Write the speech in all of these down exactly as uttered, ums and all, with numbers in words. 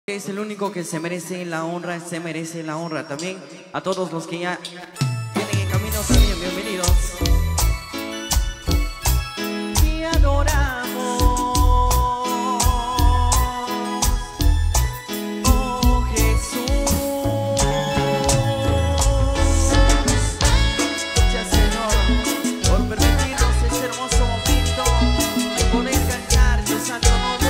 Es el único que se merece la honra, se merece la honra. También a todos los que ya vienen en camino también, bienvenidos. Te adoramos, oh Jesús. Gracias, Señor, por permitirnos ese hermoso momento de poder cantar tu santo nombre.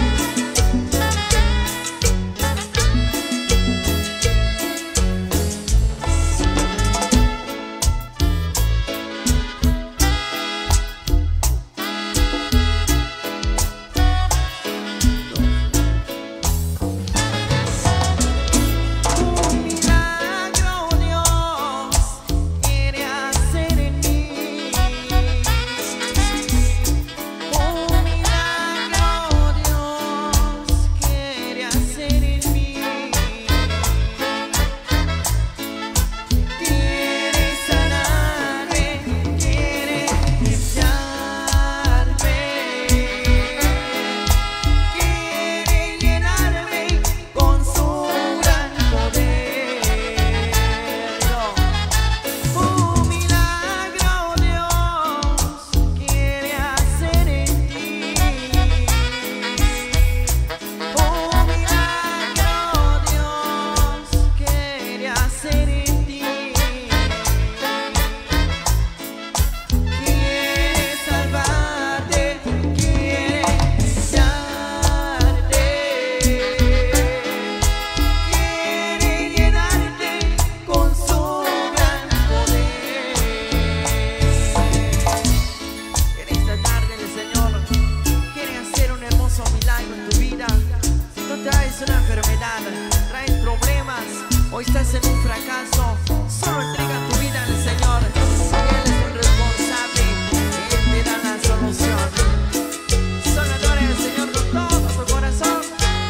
Una enfermedad, traes problemas, hoy estás en un fracaso, solo entrega tu vida al Señor. Él es el responsable, Él te da la solución. Solo adora al Señor con todo tu corazón.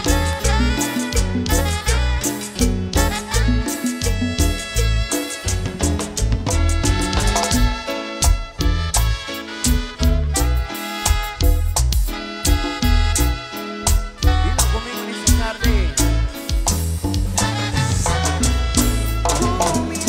Dilo conmigo en esta tarde. Oh,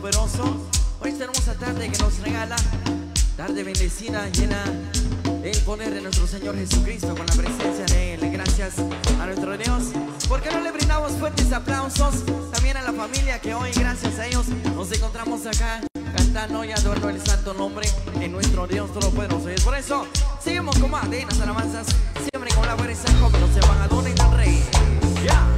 Todopoderoso, por esta hermosa tarde que nos regala, tarde bendecida, llena del poder de nuestro Señor Jesucristo, con la presencia de Él. Gracias a nuestro Dios. ¿Por qué no le brindamos fuertes aplausos también a la familia que hoy, gracias a ellos, nos encontramos acá cantando y adorando el santo nombre de nuestro Dios Todopoderoso? Y es por eso seguimos con más de las alabanzas, siempre con la fuerza como los embajadores del Rey. Ya. Yeah.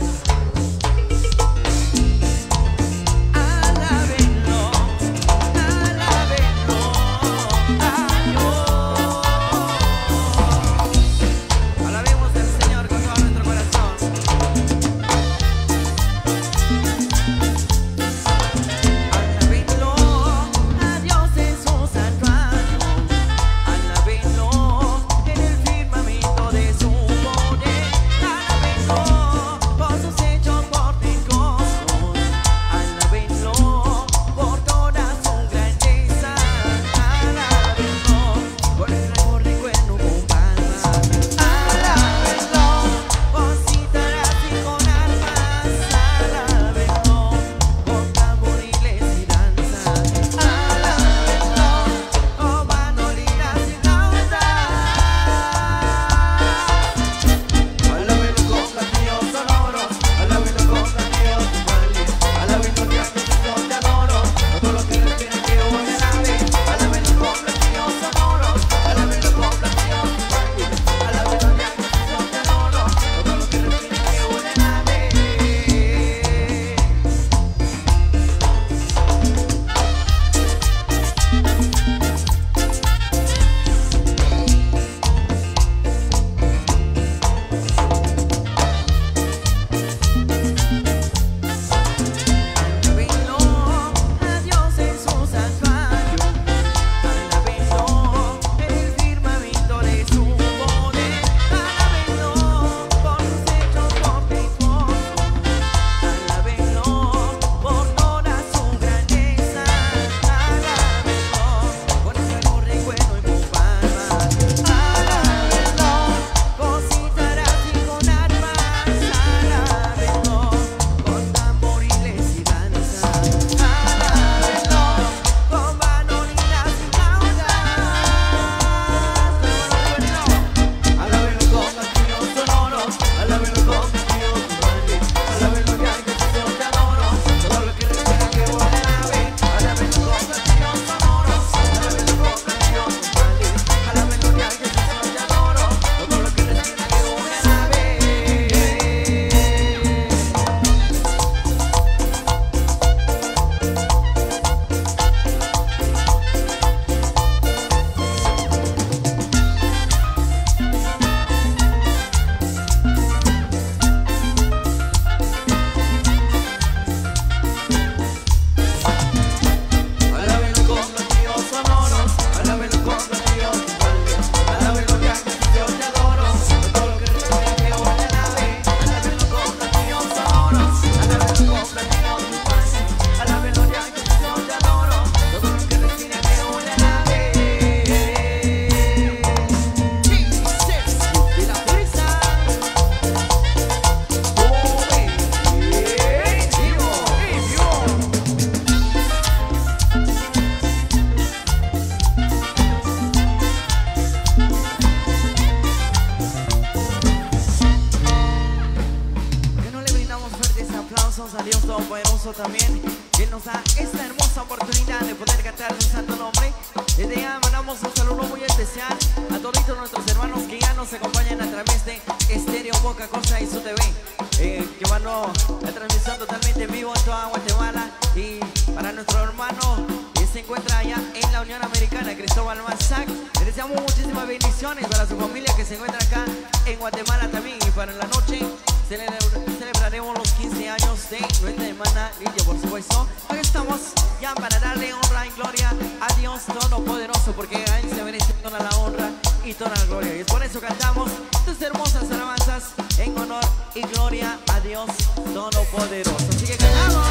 A Dios Todopoderoso también, que nos da esta hermosa oportunidad de poder cantar su santo nombre. Desde ya mandamos un saludo muy especial a todos nuestros hermanos que ya nos acompañan a través de Estéreo Poca Cosa y su T V, eh, llevando la transmisión totalmente en vivo en toda Guatemala. Y para nuestro hermano que se encuentra allá en la Unión Americana, Cristóbal Mazac, le deseamos muchísimas bendiciones para su familia que se encuentra acá en Guatemala también. Y para la noche celebraremos los quince años de nuestra hermana Lidia, por supuesto. Aquí estamos ya para darle honra y gloria a Dios Todopoderoso, porque a Él se merece toda la honra y toda la gloria. Y es por eso cantamos tus hermosas alabanzas en honor y gloria a Dios Todopoderoso. Así que cantamos.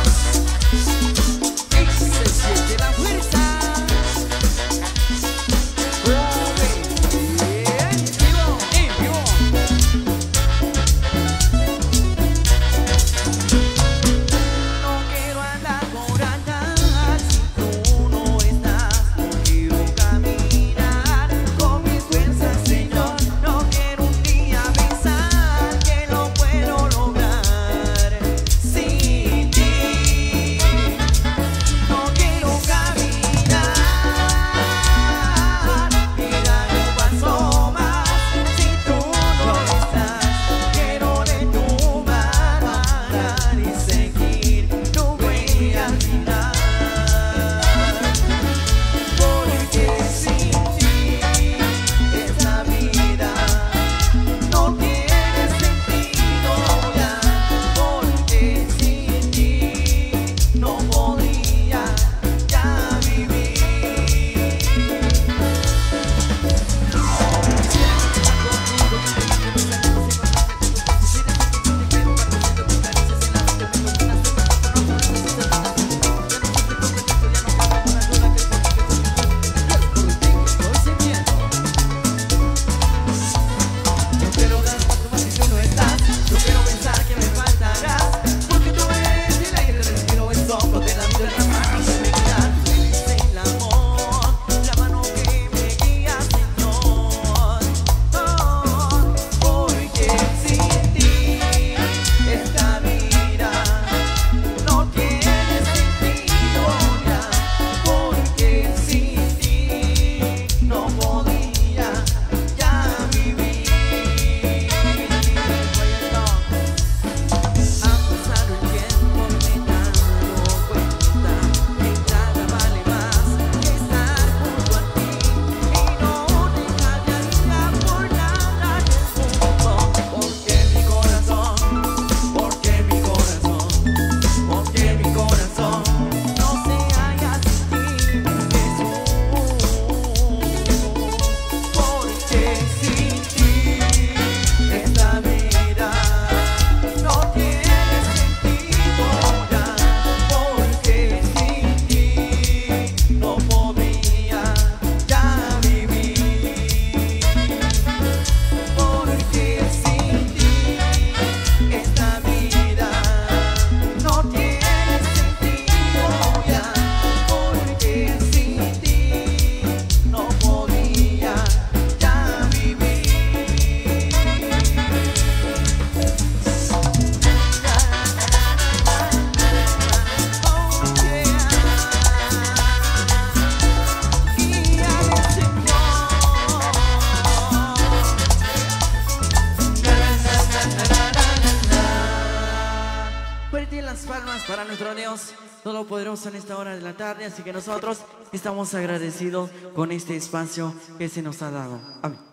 Y se siente la fuerza. fuerte las palmas para nuestro Dios Todopoderoso en esta hora de la tarde. Así que nosotros estamos agradecidos con este espacio que se nos ha dado. Amén.